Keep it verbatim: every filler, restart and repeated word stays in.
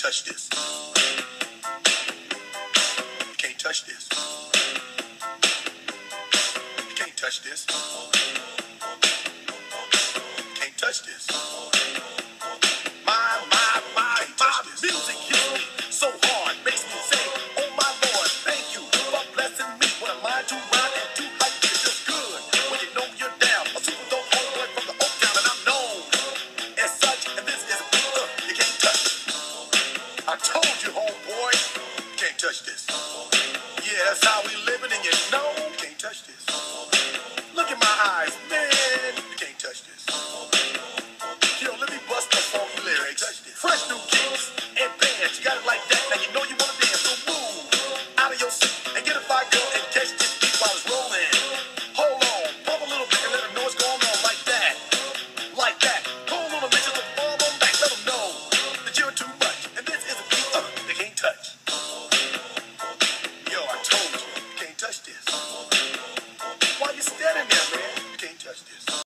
touch this. You can't touch this. You can't touch this. You can't touch this. My, my, my, my music hits me so hard, makes me say, oh my Lord, thank you for blessing me. What am I to rhyme and do like this? It's good when you know you're down. A super dope homeboy from the Oak Town, and I'm known as such. And this is a beat up you can't touch. I told you, homeboy, you can't touch this. Yeah, that's how we living, and you know.